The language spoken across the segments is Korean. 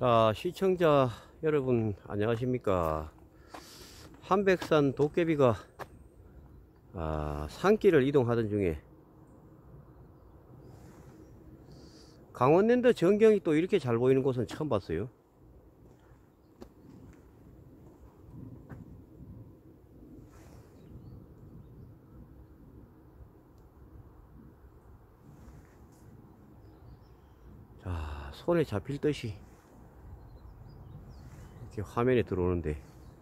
자, 시청자 여러분 안녕하십니까. 한백산 도깨비가 산길을 이동하던 중에 강원랜드 전경이 또 이렇게 잘 보이는 곳은 처음 봤어요. 자, 손에 잡힐 듯이 이렇게 화면에 들어오는데,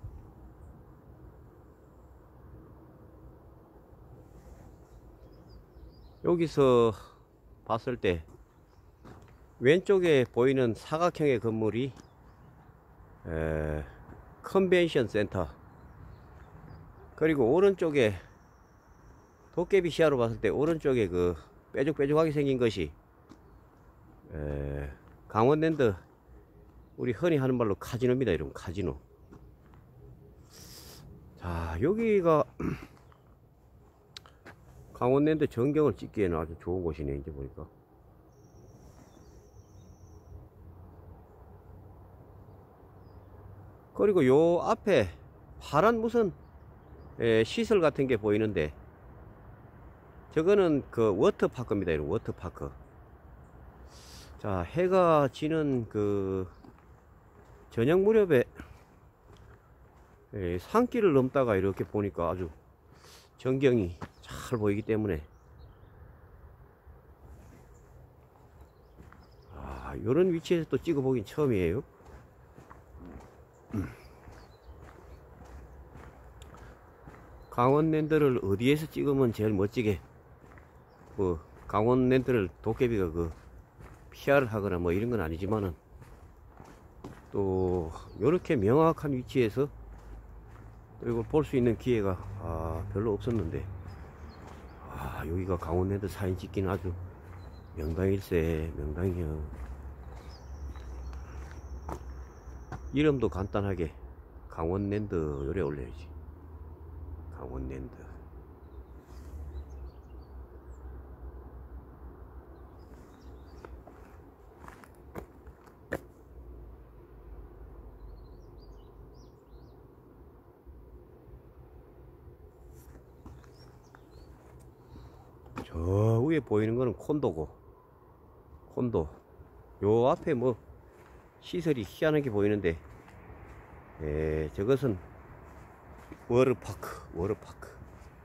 여기서 봤을 때 왼쪽에 보이는 사각형의 건물이 컨벤션 센터, 그리고 오른쪽에 도깨비 시야로 봤을 때 오른쪽에 그 뾰족뾰족하게 생긴 것이 강원랜드, 우리 흔히 하는 말로 카지노입니다. 이런 카지노. 자, 여기가 강원랜드 전경을 찍기에는 아주 좋은 곳이네. 이제 보니까 그리고 요 앞에 파란 무슨 시설 같은 게 보이는데, 저거는 그 워터파크입니다. 이런 워터파크. 자, 해가 지는 그 저녁 무렵에 산길을 넘다가 이렇게 보니까 아주 전경이 잘 보이기 때문에 요런 위치에서 또 찍어 보긴 처음이에요. 강원랜드를 어디에서 찍으면 제일 멋지게, 뭐 강원랜드를 도깨비가 그 PR을 하거나 뭐 이런 건 아니지만은, 또 요렇게 명확한 위치에서 또 이걸 볼 수 있는 기회가 별로 없었는데, 여기가 강원랜드 사진 찍기는 아주 명당일세. 명당이요. 이름도 간단하게 강원랜드 요래 올려야지. 강원랜드. 저 위에 보이는 거는 콘도고, 콘도. 요 앞에 뭐 시설이 희한하게 보이는데, 저것은 워터파크. 워터파크.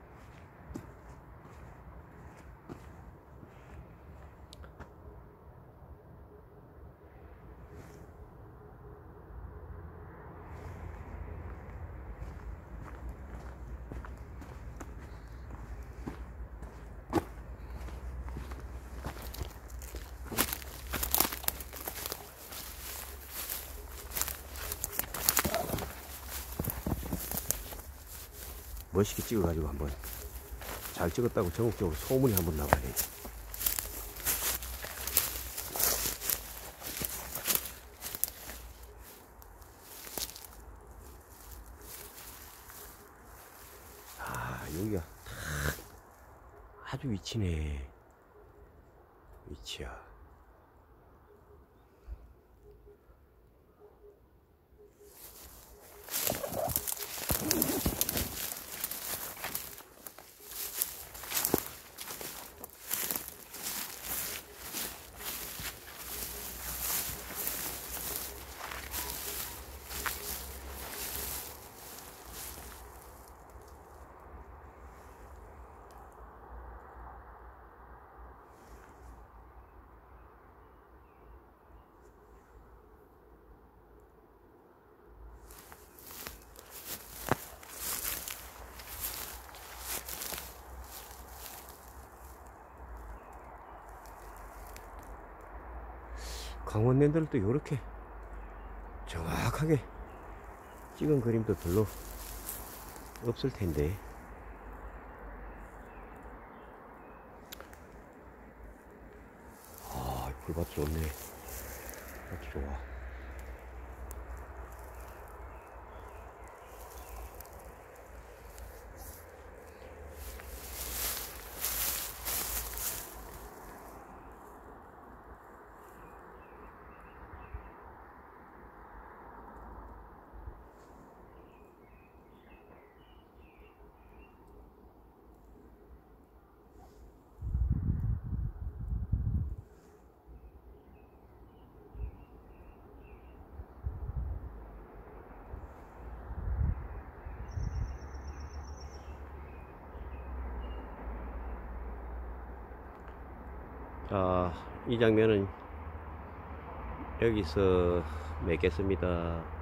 멋있게 찍어가지고 한번 잘 찍었다고 전국적으로 소문이 한번 나가야지. 여기가 아주 위치네. 위치야. 강원랜드를 또 이렇게 정확하게 찍은 그림도 별로 없을 텐데, 불밭 좋네. 아주 좋아. 자, 이 장면은 여기서 맺겠습니다.